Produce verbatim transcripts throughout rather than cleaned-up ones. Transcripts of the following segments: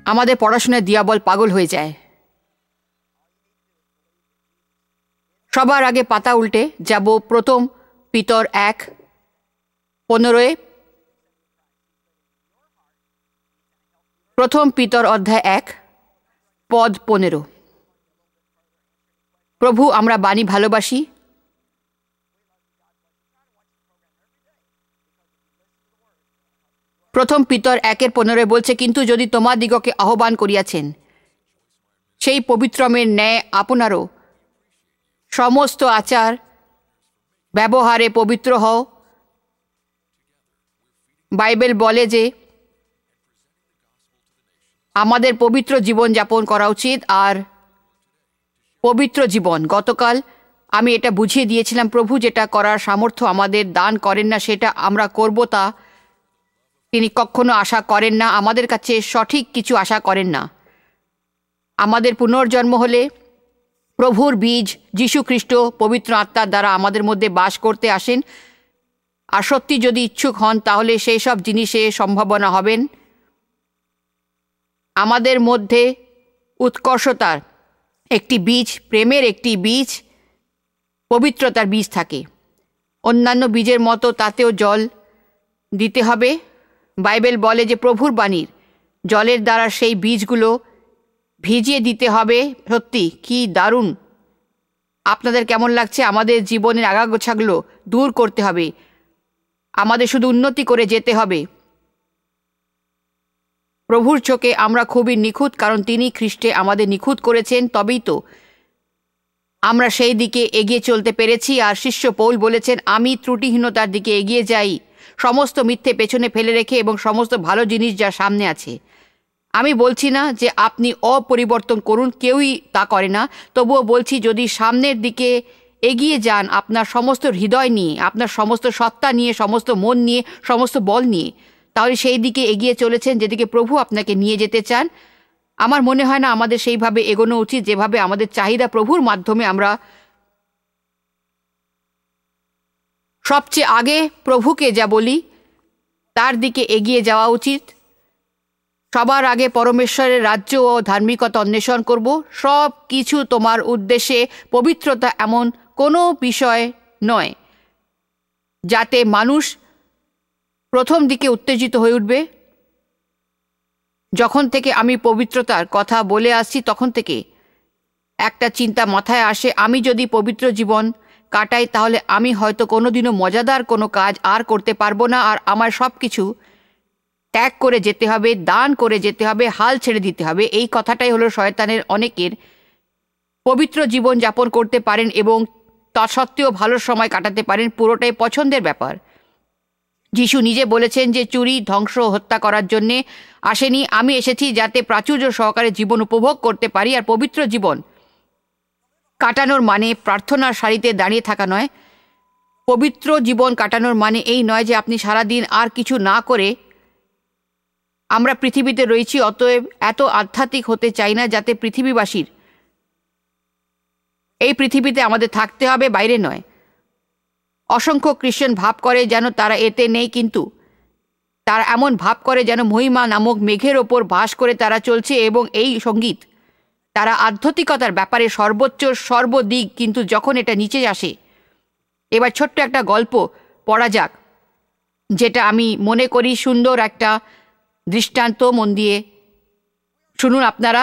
আমাদের পড়াশোনায় দিয়াবল পাগল হয়ে যায়। সবার আগে পাতা উল্টে যাব প্রথম পিতর এক পনেরোয়। প্রথম পিতর অধ্যায় এক পদ পনেরো। প্রভু, আমরা বাণী ভালোবাসি। প্রথম পিতর একের পনেরোয় বলছে, কিন্তু যদি তোমাদিগকে আহ্বান করিয়াছেন সেই পবিত্রমের ন্যায় আপনারও সমস্ত আচার ব্যবহারে পবিত্র হও। বাইবেল বলে যে আমাদের পবিত্র জীবন যাপন করা উচিত। আর পবিত্র জীবন, গতকাল আমি এটা বুঝিয়ে দিয়েছিলাম, প্রভু যেটা করার সামর্থ্য আমাদের দান করেন না সেটা আমরা করব তা তিনি কখনো আশা করেন না। আমাদের কাছে সঠিক কিছু আশা করেন না। আমাদের পুনর্জন্ম হলে প্রভুর বীজ যীশু খ্রিস্ট পবিত্র আত্মার দ্বারা আমাদের মধ্যে বাস করতে আসেন। আর সত্যি যদি ইচ্ছুক হন তাহলে সেই সব জিনিসে সম্ভাবনা হবেন। আমাদের মধ্যে উৎকর্ষতার একটি বীজ, প্রেমের একটি বীজ, পবিত্রতার বীজ থাকে। অন্যান্য বীজের মতো তাতেও জল দিতে হবে। বাইবেল বলে যে প্রভুর বাণীর জলের দ্বারা সেই বীজগুলো ভিজিয়ে দিতে হবে। সত্যি কি দারুণ! আপনাদের কেমন লাগছে? আমাদের জীবনের আগাগোছাগুলো দূর করতে হবে। আমাদের শুধু উন্নতি করে যেতে হবে। প্রভুর চোখে আমরা খুবই নিখুঁত, কারণ তিনি খ্রিস্টে আমাদের নিখুঁত করেছেন। তবেই তো আমরা সেই দিকে এগিয়ে চলতে পেরেছি। আর শিষ্য পৌল বলেছেন, আমি ত্রুটিহীনতার দিকে এগিয়ে যাই, সমস্ত মিথ্যে পেছনে ফেলে রেখে এবং সমস্ত ভালো জিনিস যা সামনে আছে। আমি বলছি না যে আপনি অপরিবর্তন করুন, কেউই তা করে না। তবুও বলছি, যদি সামনের দিকে এগিয়ে যান আপনার সমস্ত হৃদয় নিয়ে, আপনার সমস্ত সত্তা নিয়ে, সমস্ত মন নিয়ে, সমস্ত বল নিয়ে, তাহলে সেই দিকে এগিয়ে চলেছেন যেদিকে প্রভু আপনাকে নিয়ে যেতে চান। আমার মনে হয় না আমাদের সেইভাবে এগোনো উচিত যেভাবে আমাদের চাহিদা প্রভুর মাধ্যমে আমরা সবচেয়ে আগে প্রভুকে যা বলি তার দিকে এগিয়ে যাওয়া উচিত। সবার আগে পরমেশ্বরের রাজ্য ও ধার্মিকতা অন্বেষণ করব। সব কিছু তোমার উদ্দেশ্যে পবিত্রতা এমন কোনো বিষয় নয় যাতে মানুষ প্রথম দিকে উত্তেজিত হয়ে উঠবে। যখন থেকে আমি পবিত্রতার কথা বলে আসছি তখন থেকে একটা চিন্তা মাথায় আসে, আমি যদি পবিত্র জীবন কাটাই তাহলে আমি হয়তো কোনোদিনও মজাদার কোনো কাজ আর করতে পারবো না। আর আমার সব কিছু ত্যাগ করে যেতে হবে, দান করে যেতে হবে, হাল ছেড়ে দিতে হবে। এই কথাটাই হলো শয়তানের। অনেকের পবিত্র জীবন যাপন করতে পারেন এবং তা সত্ত্বেও ভালো সময় কাটাতে পারেন, পুরোটাই পছন্দের ব্যাপার। যিশু নিজে বলেছেন যে চুরি, ধ্বংস, হত্যা করার জন্যে আসেনি, আমি এসেছি যাতে প্রাচুর্য সহকারে জীবন উপভোগ করতে পারি। আর পবিত্র জীবন কাটানোর মানে প্রার্থনার সারিতে দাঁড়িয়ে থাকা নয়। পবিত্র জীবন কাটানোর মানে এই নয় যে আপনি সারাদিন আর কিছু না করে। আমরা পৃথিবীতে রয়েছি, অতএব এত আধ্যাত্মিক হতে চাই না যাতে পৃথিবীবাসীর এই পৃথিবীতে আমাদের থাকতে হবে, বাইরে নয়। অসংখ্য খ্রিস্টান ভাব করে যেন তারা এতে নেই, কিন্তু তারা এমন ভাব করে যেন মহিমা নামক মেঘের ওপর বাস করে তারা চলছে এবং এই সঙ্গীত তারা আধ্যাত্মিকতার ব্যাপারে সর্বোচ্চ সর্বদিক, কিন্তু যখন এটা নিচে আসে। এবার ছোট্ট একটা গল্প পড়া যাক, যেটা আমি মনে করি সুন্দর একটা দৃষ্টান্ত। মন দিয়ে শুনুন আপনারা।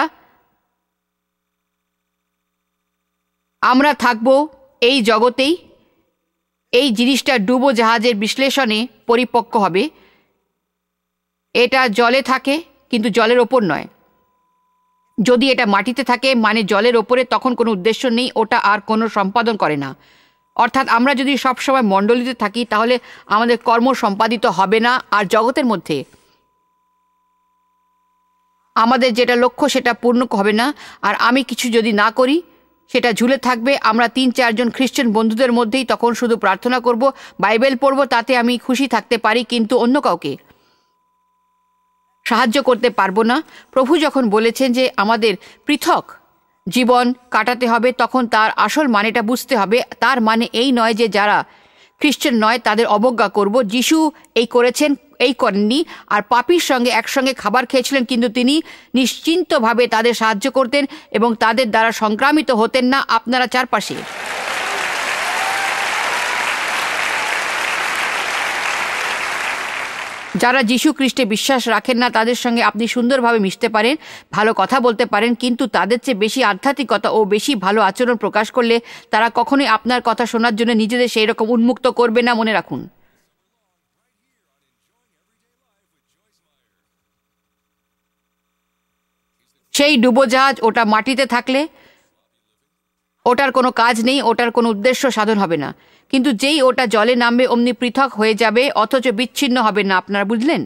আমরা থাকব এই জগতেই, এই জিনিসটা ডুবো জাহাজের বিশ্লেষণে পরিপক্ক হবে। এটা জলে থাকে কিন্তু জলের ওপর নয়। যদি এটা মাটিতে থাকে মানে জলের ওপরে, তখন কোনো উদ্দেশ্য নেই, ওটা আর কোনো সম্পাদন করে না। অর্থাৎ আমরা যদি সবসময় মণ্ডলীতে থাকি তাহলে আমাদের কর্ম সম্পাদিত হবে না। আর জগতের মধ্যে আমাদের যেটা লক্ষ্য সেটা পূর্ণ হবে না। আর আমি কিছু যদি না করি সেটা ঝুলে থাকবে। আমরা তিন চারজন খ্রিস্টান বন্ধুদের মধ্যেই তখন শুধু প্রার্থনা করব, বাইবেল পড়ব, তাতে আমি খুশি থাকতে পারি, কিন্তু অন্য কাউকে সাহায্য করতে পারবো না। প্রভু যখন বলেছেন যে আমাদের পৃথক জীবন কাটাতে হবে, তখন তার আসল মানেটা বুঝতে হবে। তার মানে এই নয় যে যারা খ্রিস্টান নয় তাদের অবজ্ঞা করব। যিশু এই করেছেন, এই করেননি। আর পাপীর সঙ্গে একসঙ্গে খাবার খেয়েছিলেন, কিন্তু তিনি নিশ্চিন্তভাবে তাদের সাহায্য করতেন এবং তাদের দ্বারা সংক্রামিত হতেন না। আপনারা চারপাশে যারা যীশু খ্রিস্টে বিশ্বাস রাখেন না তাদের সঙ্গে আপনি সুন্দরভাবে মিশতে পারেন, ভালো কথা বলতে পারেন, কিন্তু তাদের চেয়ে বেশি আধ্যাত্মিকতা ও বেশি ভালো আচরণ প্রকাশ করলে তারা কখনোই আপনার কথা শোনার জন্য নিজেদের সেই রকম উন্মুক্ত করবে না, মনে রাখুন। সেই ডুবোজাহাজ ওটা মাটিতে থাকলে ওটার কোনো কাজ নেই, ওটার কোনো উদ্দেশ্য সাধন হবে না। কিন্তু যেই ওটা জলে নামবে অমনি পৃথক হয়ে যাবে, অথচ বিচ্ছিন্ন হবে না। আপনারা বুঝলেন?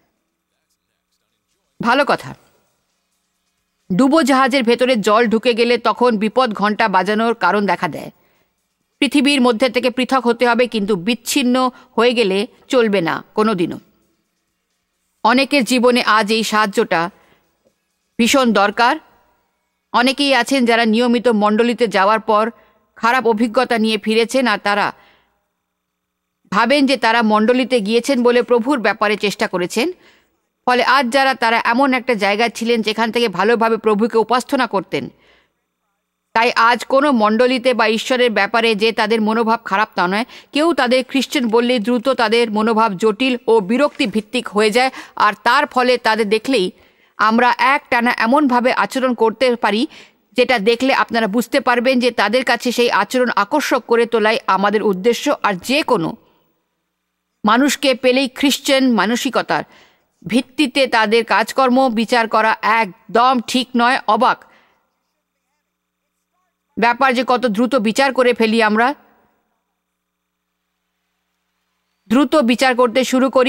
ভালো কথা। ডুবোজাহাজের ভেতরে জল ঢুকে গেলে তখন বিপদ ঘণ্টা বাজানোর কারণ দেখা দেয়। পৃথিবীর মধ্যে থেকে পৃথক হতে হবে, কিন্তু বিচ্ছিন্ন হয়ে গেলে চলবে না কোনোদিনও। অনেকের জীবনে আজ এই সাহায্যটা ভীষণ দরকার। অনেকেই আছেন যারা নিয়মিত মণ্ডলীতে যাওয়ার পর খারাপ অভিজ্ঞতা নিয়ে ফিরেছেন, আর তারা ভাবেন যে তারা মণ্ডলীতে গিয়েছেন বলে প্রভুর ব্যাপারে চেষ্টা করেছেন। ফলে আজ যারা তারা এমন একটা জায়গায় ছিলেন যেখান থেকে ভালোভাবে প্রভুকে উপাসনা করতেন, তাই আজ কোনো মণ্ডলীতে বা ঈশ্বরের ব্যাপারে যে তাদের মনোভাব খারাপ তা নয়। কেউ তাদের খ্রিস্টান বললে দ্রুত তাদের মনোভাব জটিল ও বিরক্তি ভিত্তিক হয়ে যায়, আর তার ফলে তাদের দেখলেই আমরা এক টানা এমনভাবে আচরণ করতে পারি যেটা দেখলে আপনারা বুঝতে পারবেন যে তাদের কাছে সেই আচরণ আকর্ষক করে তোলাই আমাদের উদ্দেশ্য। আর যে কোনো মানুষকে পেলেই খ্রিস্টান মানসিকতার ভিত্তিতে তাদের কাজকর্ম বিচার করা একদম ঠিক নয়। অবাক ব্যাপার যে কত দ্রুত বিচার করে ফেলি আমরা। দ্রুত বিচার করতে শুরু করি।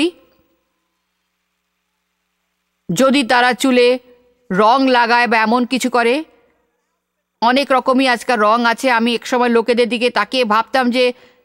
যদি তারা চুলে রং লাগায় বা এমন কিছু করে, অনেক রকমই আজকাল রং আছে। আমি একসময় লোকেদের দিকে তাকিয়ে ভাবতাম যে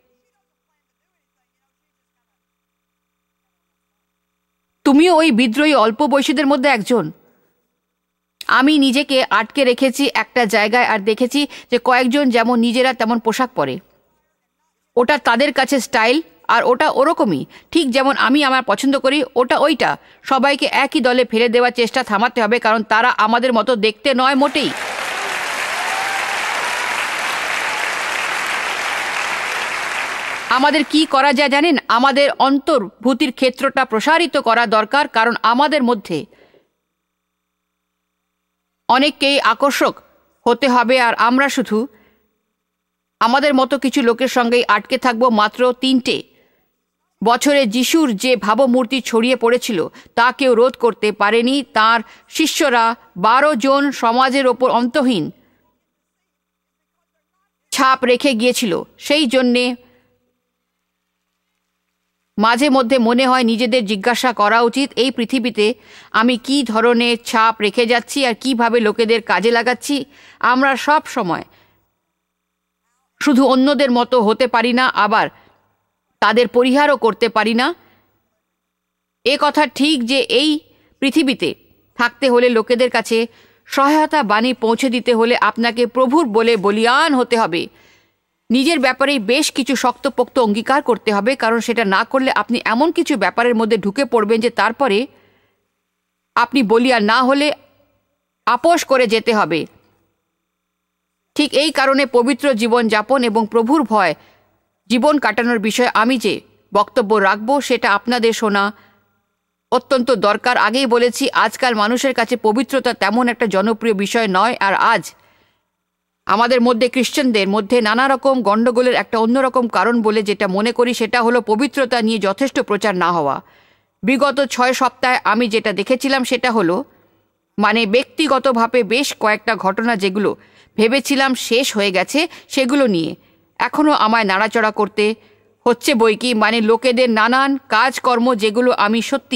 তুমিও ওই বিদ্রোহী অল্প বয়সীদের মধ্যে একজন। আমি নিজেকে আটকে রেখেছি একটা জায়গায় আর দেখেছি যে কয়েকজন যেমন নিজেরা তেমন পোশাক পরে। ওটা তাদের কাছে স্টাইল, আর ওটা ওরকমই, ঠিক যেমন আমি আমার পছন্দ করি ওটা ওইটা। সবাইকে একই দলে ফেলে দেওয়ার চেষ্টা থামাতে হবে, কারণ তারা আমাদের মতো দেখতে নয় মোটেই। আমাদের কি করা যায় জানেন? আমাদের অন্তর্ভূতির ক্ষেত্রটা প্রসারিত করা দরকার, কারণ আমাদের মধ্যে অনেককেই আকর্ষক হতে হবে, আর আমরা শুধু আমাদের মতো কিছু লোকের সঙ্গেই আটকে থাকবো। মাত্র তিনটে বছরে যিশুর যে ভাবমূর্তি ছড়িয়ে পড়েছিল তা কেউ রোধ করতে পারেনি। তার শিষ্যরা বারো জন সমাজের ওপর অন্তহীন ছাপ রেখে গিয়েছিল। সেই জন্যে মাঝে মধ্যে মনে হয় নিজেদের জিজ্ঞাসা করা উচিত, এই পৃথিবীতে আমি কি ধরনের ছাপ রেখে যাচ্ছি আর কিভাবে লোকেদের কাজে লাগাচ্ছি। আমরা সব সময় শুধু অন্যদের মতো হতে পারি না, আবার তাদের পরিহারও করতে পারি না। এ কথা ঠিক যে এই পৃথিবীতে থাকতে হলে লোকেদের কাছে সহায়তা বাণী পৌঁছে দিতে হলে আপনাকে প্রভুর বলে বলিয়ান হতে হবে। নিজের ব্যাপারেই বেশ কিছু শক্তপোক্ত অঙ্গীকার করতে হবে, কারণ সেটা না করলে আপনি এমন কিছু ব্যাপারের মধ্যে ঢুকে পড়বেন যে তারপরে আপনি বলিয়ান না হলে আপোষ করে যেতে হবে। ঠিক এই কারণে পবিত্র জীবন যাপন এবং প্রভুর ভয় জীবন কাটানোর বিষয়ে আমি যে বক্তব্য রাখব সেটা আপনাদের শোনা অত্যন্ত দরকার। আগেই বলেছি, আজকাল মানুষের কাছে পবিত্রতা তেমন একটা জনপ্রিয় বিষয় নয়। আর আজ আমাদের মধ্যে খ্রিস্টানদের মধ্যে নানা রকম গণ্ডগোলের একটা অন্যরকম কারণ বলে যেটা মনে করি সেটা হলো পবিত্রতা নিয়ে যথেষ্ট প্রচার না হওয়া। বিগত ছয় সপ্তাহে আমি যেটা দেখেছিলাম সেটা হলো, মানে ব্যক্তিগতভাবে বেশ কয়েকটা ঘটনা যেগুলো ভেবেছিলাম শেষ হয়ে গেছে সেগুলো নিয়ে এখনও আমায় নাড়াচড়া করতে হচ্ছে বই কি। মানে লোকেদের নানান কাজকর্ম যেগুলো আমি সত্যি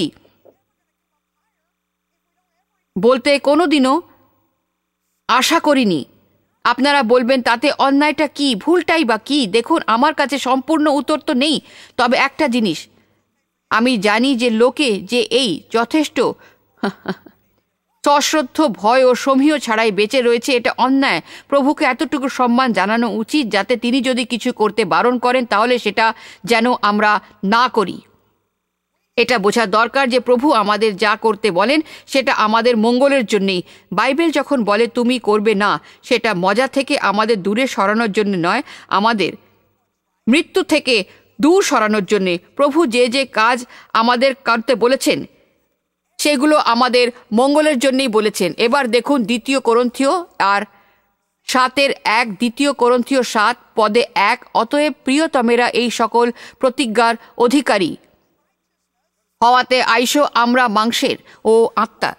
বলতে কোনোদিনও আশা করিনি। আপনারা বলবেন তাতে অন্যায়টা কি, ভুলটাই বা কি? দেখুন, আমার কাছে সম্পূর্ণ উত্তর তো নেই, তবে একটা জিনিস আমি জানি যে লোকে যে এই যথেষ্ট সশ্রদ্ধ ভয় ও সমীহ ছাড়াই বেঁচে রয়েছে, এটা অন্যায়। প্রভুকে এতটুকু সম্মান জানানো উচিত যাতে তিনি যদি কিছু করতে বারণ করেন তাহলে সেটা যেন আমরা না করি। এটা বোঝা দরকার যে প্রভু আমাদের যা করতে বলেন সেটা আমাদের মঙ্গলের জন্যেই। বাইবেল যখন বলে তুমি করবে না, সেটা মজা থেকে আমাদের দূরে সরানোর জন্য নয়, আমাদের মৃত্যু থেকে দূর সরানোর জন্যে। প্রভু যে যে কাজ আমাদের করতে বলেছেন সেগুলো আমাদের মঙ্গলের জন্যই বলেছেন। এবার দেখুন দ্বিতীয় কোরিন্থীয় আর সাতের এক, দ্বিতীয় কোরিন্থীয় সাত পদে এক, অতএব প্রিয়তমেরা এই সকল প্রতিজ্ঞার অধিকারী হওয়াতে আইসো আমরা মাংসের ও আত্মার।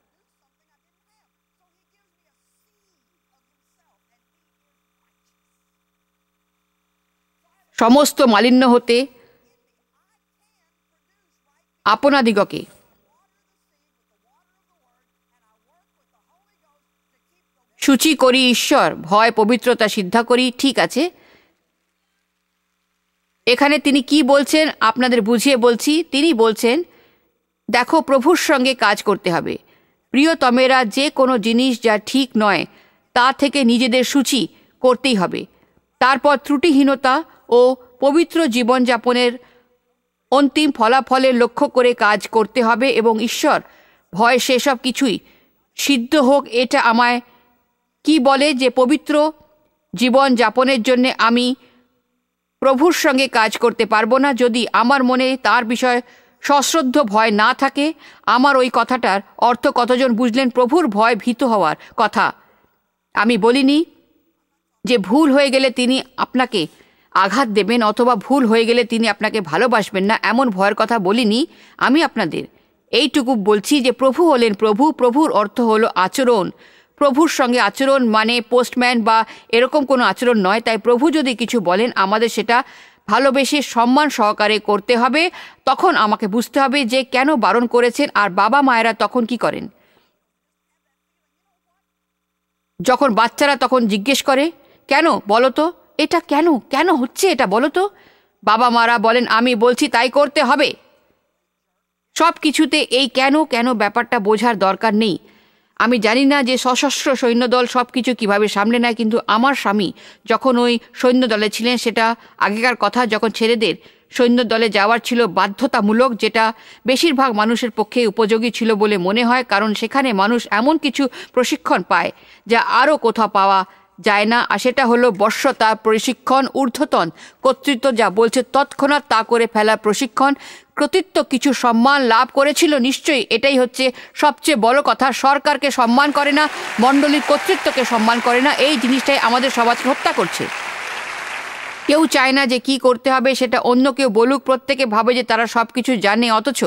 সমস্ত মালিন্য হতে আপনাদিগকে সূচি করি, ঈশ্বর ভয় পবিত্রতা সিদ্ধা করি। ঠিক আছে, এখানে তিনি কি বলছেন আপনাদের বুঝিয়ে বলছি। তিনি বলছেন দেখো প্রভুর সঙ্গে কাজ করতে হবে। প্রিয়তমেরা যে কোনো জিনিস যা ঠিক নয় তা থেকে নিজেদের সূচি করতেই হবে। তারপর ত্রুটিহীনতা ও পবিত্র জীবনযাপনের অন্তিম ফলাফলের লক্ষ্য করে কাজ করতে হবে এবং ঈশ্বর ভয় সেসব কিছুই সিদ্ধ হোক। এটা আমায় কি বলে যে পবিত্র জীবন যাপনের জন্যে আমি প্রভুর সঙ্গে কাজ করতে পারবো না যদি আমার মনে তার বিষয়ে সশ্রদ্ধ ভয় না থাকে। আমার ওই কথাটার অর্থ কতজন বুঝলেন? প্রভুর ভয় ভীত হওয়ার কথা আমি বলিনি যে ভুল হয়ে গেলে তিনি আপনাকে আঘাত দেবেন অথবা ভুল হয়ে গেলে তিনি আপনাকে ভালোবাসবেন না, এমন ভয়ের কথা বলিনি। আমি আপনাদের এইটুকু বলছি যে প্রভু হলেন প্রভু। প্রভুর অর্থ হলো আচরণ। প্রভুর সঙ্গে আচরণ মানে পোস্টম্যান বা এরকম কোনো আচরণ নয়। তাই প্রভু যদি কিছু বলেন আমাদের সেটা ভালোবেসে সম্মান সহকারে করতে হবে। তখন আমাকে বুঝতে হবে যে কেন বারণ করেছেন। আর বাবা মায়েরা তখন কি করেন? যখন বাচ্চারা তখন জিজ্ঞেস করে কেন বলো তো, এটা কেন কেন হচ্ছে এটা বলো তো, বাবা মারা বলেন আমি বলছি তাই করতে হবে। সব কিছুতে এই কেন কেন ব্যাপারটা বোঝার দরকার নেই। আমি জানি না যে সশস্ত্র সৈন্যদল সব কিছু কীভাবে সামলে নেয়, কিন্তু আমার স্বামী যখন ওই সৈন্যদলে ছিলেন, সেটা আগেকার কথা, যখন ছেলেদের সৈন্যদলে যাওয়ার ছিল বাধ্যতামূলক, যেটা বেশিরভাগ মানুষের পক্ষে উপযোগী ছিল বলে মনে হয়, কারণ সেখানে মানুষ এমন কিছু প্রশিক্ষণ পায় যা আরও কোথাও পাওয়া যায় না। আর সেটা হলো বশ্যতা প্রশিক্ষণ, ঊর্ধ্বতন কর্তৃত্ব যা বলছে তৎক্ষণাৎ তা করে ফেলা প্রশিক্ষণ। কর্তৃত্ব কিছু সম্মান লাভ করেছিল নিশ্চয়ই, এটাই হচ্ছে সবচেয়ে বড় কথা। সরকারকে সম্মান করে না, মণ্ডলীর কর্তৃত্বকে সম্মান করে না। এই জিনিসটাই আমাদের সমাজকে হত্যা করছে। কেউ চায় না যে কি করতে হবে সেটা অন্য কেউ বলুক। প্রত্যেকে ভাবে যে তারা সব কিছু জানে, অথচ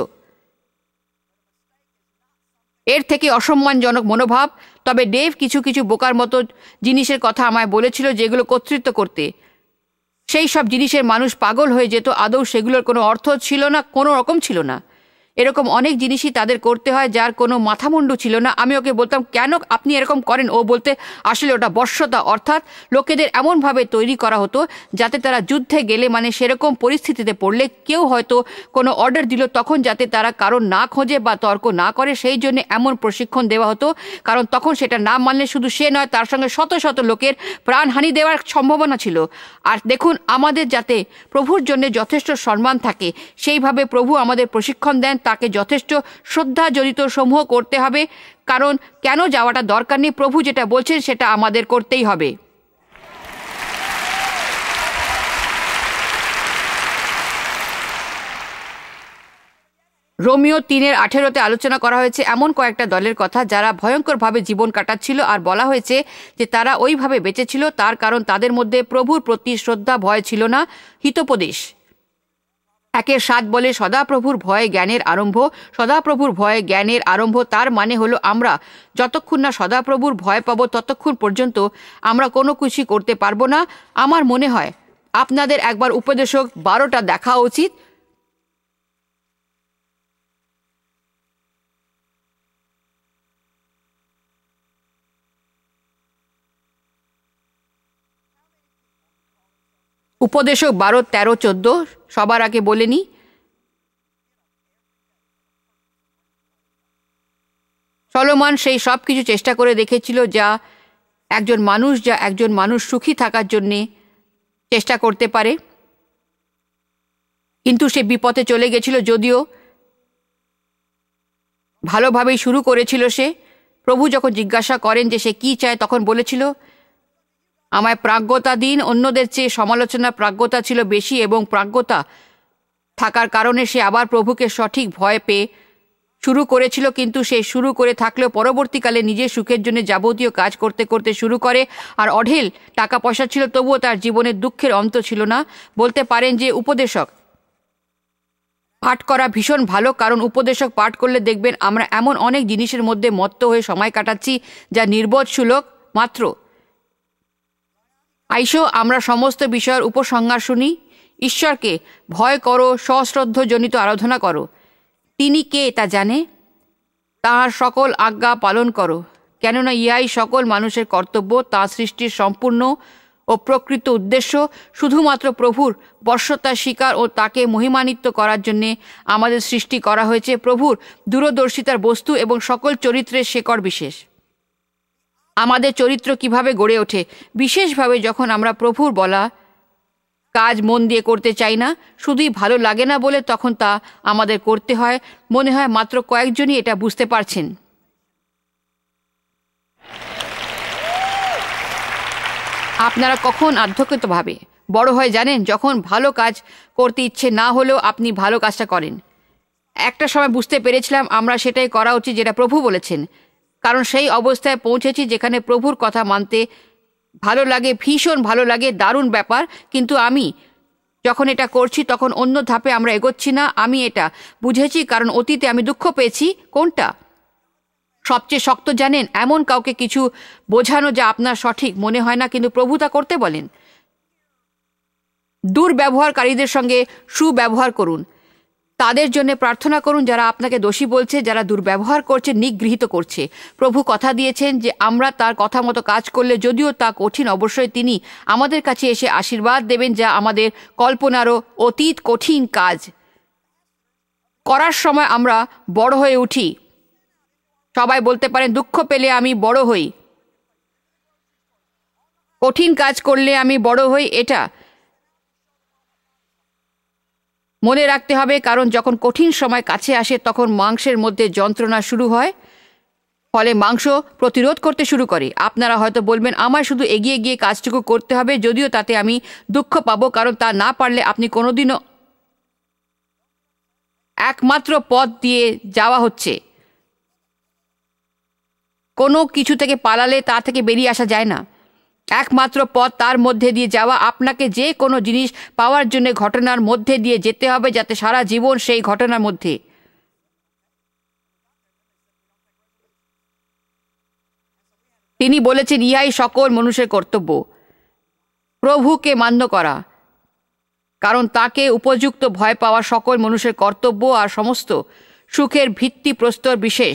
এর থেকে অসম্মানজনক মনোভাব। তবে ডেভ কিছু কিছু বোকার মতো জিনিসের কথা আমায় বলেছিল যেগুলো কর্তৃত্ব করতে সেই সব জিনিসের মানুষ পাগল হয়ে যেত। আদৌ সেগুলোর কোনো অর্থ ছিল না, কোনো রকম ছিল না। এরকম অনেক জিনিসই তাদের করতে হয় যার কোনো মাথামুন্ডু ছিল না। আমি ওকে বলতাম কেন আপনি এরকম করেন? ও বলতে আসলে ওটা বশ্যতা, অর্থাৎ লোকেদের এমনভাবে তৈরি করা হতো যাতে তারা যুদ্ধে গেলে, মানে সেরকম পরিস্থিতিতে পড়লে কেউ হয়তো কোনো অর্ডার দিল, তখন যাতে তারা কারণ না খোঁজে বা তর্ক না করে, সেই জন্য এমন প্রশিক্ষণ দেওয়া হতো। কারণ তখন সেটা না মানলে শুধু সে নয়, তার সঙ্গে শত শত লোকের প্রাণহানি দেওয়ার সম্ভাবনা ছিল। আর দেখুন, আমাদের যাতে প্রভুর জন্য যথেষ্ট সম্মান থাকে সেইভাবে প্রভু আমাদের প্রশিক্ষণ দেন। তাকে যথেষ্ট শ্রদ্ধা জড়িত সমূহ করতে হবে, কারণ কেন যাওয়াটা দরকার নেই। প্রভু যেটা বলছেন সেটা আমাদের করতেই হবে। রোমিও তিনের আঠেরোতে আলোচনা করা হয়েছে এমন কয়েকটা দলের কথা যারা ভয়ঙ্করভাবে জীবন কাটাচ্ছিল, আর বলা হয়েছে যে তারা ওইভাবে বেঁচেছিল তার কারণ তাদের মধ্যে প্রভুর প্রতি শ্রদ্ধা ভয় ছিল না। হিতোপদেশ একের সাত বলে সদাপ্রভুর ভয়ে জ্ঞানের আরম্ভ। সদাপ্রভুর ভয়ে জ্ঞানের আরম্ভ তার মানে হলো আমরা যতক্ষণ না সদাপ্রভুর ভয় পাবো ততক্ষণ পর্যন্ত আমরা কোনো কিছু করতে পারবো না। আমার মনে হয় আপনাদের একবার উপদেশক বারোটা দেখা উচিত। উপদেশক বারো তেরো চোদ্দ সবার আগে বলে নি। সলোমন সেই সব কিছু চেষ্টা করে দেখেছিল যা একজন মানুষ যা একজন মানুষ সুখী থাকার জন্যে চেষ্টা করতে পারে, কিন্তু সে বিপথে চলে গেছিল। যদিও ভালোভাবেই শুরু করেছিল সে। প্রভু যখন জিজ্ঞাসা করেন যে সে কি চায়, তখন বলেছিল, আমায় প্রাজ্ঞতা দিন। অন্যদের চেয়ে সমালোচনা প্রাজ্ঞতা ছিল বেশি, এবং প্রাজ্ঞতা থাকার কারণে সে আবার প্রভুকে সঠিক ভয় পেয়ে শুরু করেছিল। কিন্তু সে শুরু করে থাকলেও পরবর্তীকালে নিজের সুখের জন্য যাবতীয় কাজ করতে করতে শুরু করে, আর অঢেল টাকা পয়সা ছিল, তবুও তার জীবনের দুঃখের অন্ত ছিল না। বলতে পারেন যে উপদেশক পাঠ করা ভীষণ ভালো, কারণ উপদেশক পাঠ করলে দেখবেন আমরা এমন অনেক জিনিসের মধ্যে মত্ত হয়ে সময় কাটাচ্ছি যা নির্বোধ সুলভ মাত্র। আইসো আমরা সমস্ত বিষয়ের উপসংহার শুনি। ঈশ্বরকে ভয় করো, সশ্রদ্ধজনিত আরাধনা করো। তিনি কে তা জানে। তাঁর সকল আজ্ঞা পালন করো, কেননা ইহাই সকল মানুষের কর্তব্য। তাঁর সৃষ্টির সম্পূর্ণ ও প্রকৃত উদ্দেশ্য শুধুমাত্র প্রভুর বর্ষতা স্বীকার ও তাকে মহিমান্বিত করার জন্যে আমাদের সৃষ্টি করা হয়েছে। প্রভুর দূরদর্শিতার বস্তু এবং সকল চরিত্রের শেকড় বিশেষ। আমাদের চরিত্র কিভাবে গড়ে ওঠে? বিশেষভাবে যখন আমরা প্রভুর বলা কাজ মন দিয়ে করতে চাই না, শুধুই ভালো লাগে না বলে, তখন তা আমাদের করতে হয়। মনে হয় মাত্র কয়েকজনই এটা বুঝতে পারছেন। আপনারা কখন আধ্যাত্মিকভাবে বড় হয় জানেন? যখন ভালো কাজ করতে ইচ্ছে না হলেও আপনি ভালো কাজটা করেন। একটা সময় বুঝতে পেরেছিলাম আমরা সেটাই করা উচিত যেটা প্রভু বলেছেন, কারণ সেই অবস্থায় পৌঁছেছি যেখানে প্রভুর কথা মানতে ভালো লাগে, ভীষণ ভালো লাগে, দারুণ ব্যাপার। কিন্তু আমি যখন এটা করছি তখন অন্য ধাপে আমরা এগোচ্ছি না। আমি এটা বুঝেছি, কারণ অতীতে আমি দুঃখ পেয়েছি। কোনটা সবচেয়ে শক্ত জানেন? এমন কাউকে কিছু বোঝানো যা আপনার সঠিক মনে হয় না, কিন্তু প্রভু তা করতে বলেন। দুর্ব্যবহারকারীদের সঙ্গে সুব্যবহার করুন। তাদের জন্য প্রার্থনা করুন যারা আপনাকে দোষী বলছে, যারা দুর্ব্যবহার করছে, নিগৃহীত করছে। প্রভু কথা দিয়েছেন যে আমরা তার কথা মতো কাজ করলে, যদিও তা কঠিন, অবশ্যই তিনি আমাদের কাছে এসে আশীর্বাদ দেবেন, যা আমাদের কল্পনারও অতীত কঠিন কাজ করার সময় আমরা বড় হয়ে উঠি। সবাই বলতে পারেন, দুঃখ পেলে আমি বড় হই, কঠিন কাজ করলে আমি বড় হই। এটা মনে রাখতে হবে, কারণ যখন কঠিন সময় কাছে আসে তখন মাংসের মধ্যে যন্ত্রণা শুরু হয়, ফলে মাংস প্রতিরোধ করতে শুরু করে। আপনারা হয়তো বলবেন, আমায় শুধু এগিয়ে গিয়ে কাজটুকু করতে হবে, যদিও তাতে আমি দুঃখ পাবো, কারণ তা না পারলে আপনি কোনোদিনও একমাত্র পথ দিয়ে যাওয়া হচ্ছে। কোনো কিছু থেকে পালালে তা থেকে বেরিয়ে আসা যায় না। একমাত্র পথ তার মধ্যে দিয়ে যাওয়া। আপনাকে যে কোনো জিনিস পাওয়ার জন্য ঘটনার মধ্যে দিয়ে যেতে হবে, যাতে সারা জীবন সেই ঘটনার মধ্যে তিনি বলেছেন, ইহাই সকল মানুষের কর্তব্য, প্রভুকে মান্য করা, কারণ তাকে উপযুক্ত ভয় পাওয়া সকল মানুষের কর্তব্য আর সমস্ত সুখের ভিত্তিপ্রস্তর বিশেষ।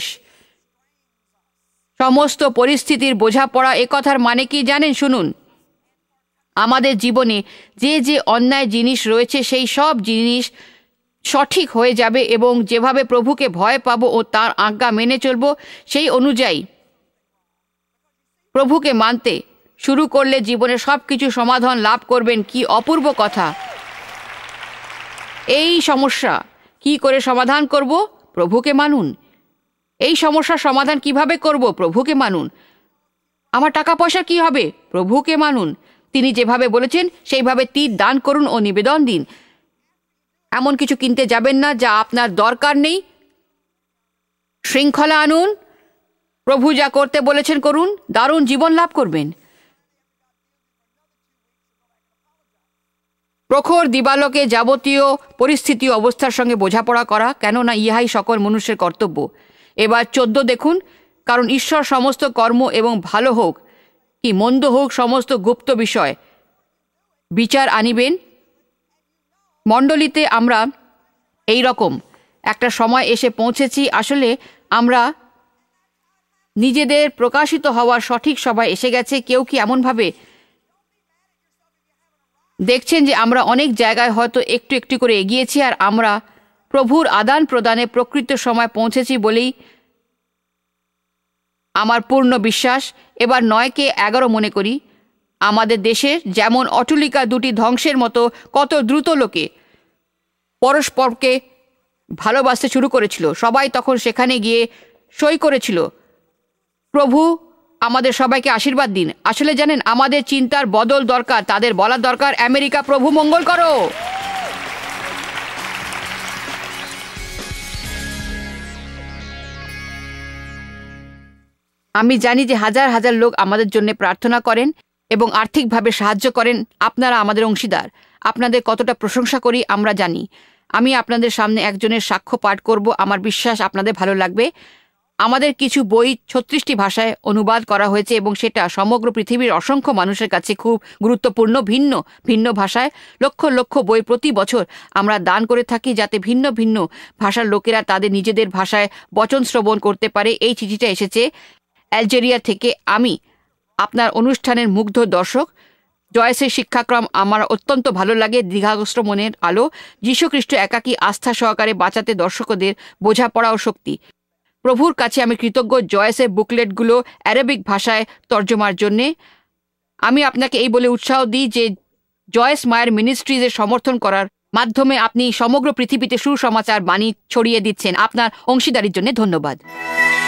সমস্ত পরিস্থিতির বোঝাপড়া। একথার মানে কি জানেন? শুনুন, আমাদের জীবনে যে যে অন্যায় জিনিস রয়েছে সেই সব জিনিস সঠিক হয়ে যাবে, এবং যেভাবে প্রভুকে ভয় পাবো ও তার আজ্ঞা মেনে চলবো, সেই অনুযায়ী প্রভুকে মানতে শুরু করলে জীবনে সব কিছু সমাধান লাভ করবেন। কি অপূর্ব কথা! এই সমস্যা কি করে সমাধান করব? প্রভুকে মানুন। এই সমস্যার সমাধান কিভাবে করব? প্রভুকে মানুন। আমার টাকা পয়সা কি হবে? প্রভুকে মানুন। তিনি যেভাবে বলেছেন সেইভাবে তীর দান করুন ও নিবেদন দিন। এমন কিছু কিনতে যাবেন না যা আপনার দরকার নেই। শৃঙ্খলা আনুন। প্রভু যা করতে বলেছেন করুন, দারুণ জীবন লাভ করবেন। প্রখর দিবালোকে যাবতীয় পরিস্থিতি অবস্থার সঙ্গে বোঝাপড়া করা, কেননা ইহাই সকল মানুষের কর্তব্য। এবার চোদ্দ দেখুন, কারণ ঈশ্বর সমস্ত কর্ম এবং ভালো হোক কি মন্দ হোক সমস্ত গুপ্ত বিষয় বিচার আনিবেন। মণ্ডলীতে আমরা এই রকম একটা সময় এসে পৌঁছেছি। আসলে আমরা নিজেদের প্রকাশিত হওয়ার সঠিক সময় এসে গেছে। কেউ কি এমনভাবে দেখছেন যে আমরা অনেক জায়গায় হয়তো একটু একটু করে এগিয়েছি, আর আমরা প্রভুর আদান প্রদানে প্রকৃত সময় পৌঁছেছি বলেই আমার পূর্ণ বিশ্বাস এবার নয়কে এগারো মনে করি আমাদের দেশের যেমন অট্টালিকা দুটি ধ্বংসের মতো কত দ্রুত লোকে পরস্পরকে ভালোবাসতে শুরু করেছিল, সবাই তখন সেখানে গিয়ে সই করেছিল। প্রভু আমাদের সবাইকে আশীর্বাদ দিন। আসলে জানেন, আমাদের চিন্তার বদল দরকার। তাদের বলা দরকার, আমেরিকা প্রভু মঙ্গল করো। আমি জানি যে হাজার হাজার লোক আমাদের জন্য প্রার্থনা করেন এবং আর্থিকভাবে সাহায্য করেন। আপনারা আমাদের অংশীদার। আপনাদের কতটা প্রশংসা করি আমরা জানি। আমি আপনাদের সামনে একজনের সাক্ষ্য পাঠ করব। আমার বিশ্বাস আপনাদের ভালো লাগবে। আমাদের কিছু বই ছত্রিশটি ভাষায় অনুবাদ করা হয়েছে এবং সেটা সমগ্র পৃথিবীর অসংখ্য মানুষের কাছে খুব গুরুত্বপূর্ণ। ভিন্ন ভিন্ন ভাষায় লক্ষ লক্ষ বই প্রতি বছর আমরা দান করে থাকি, যাতে ভিন্ন ভিন্ন ভাষার লোকেরা তাদের নিজেদের ভাষায় বচন শ্রবণ করতে পারে। এই চিঠিটা এসেছে আলজেরিয়া থেকে। আমি আপনার অনুষ্ঠানের মুগ্ধ দর্শক। জয়েসের শিক্ষাক্রম আমার অত্যন্ত ভালো লাগে। দীর্ঘাগ্রস্ত মনের আলো, যীশুখ্রিস্ট একাকী আস্থা সহকারে বাঁচাতে দর্শকদের বোঝাপড়া ও শক্তি। প্রভুর কাছে আমি কৃতজ্ঞ জয়েসের বুকলেটগুলো অ্যারাবিক ভাষায় তর্জমার জন্যে। আমি আপনাকে এই বলে উৎসাহ দিই যে জয়েস মায়ের মিনিস্ট্রিজের সমর্থন করার মাধ্যমে আপনি সমগ্র পৃথিবীতে সুসমাচার বাণী ছড়িয়ে দিচ্ছেন। আপনার অংশীদারির জন্য ধন্যবাদ।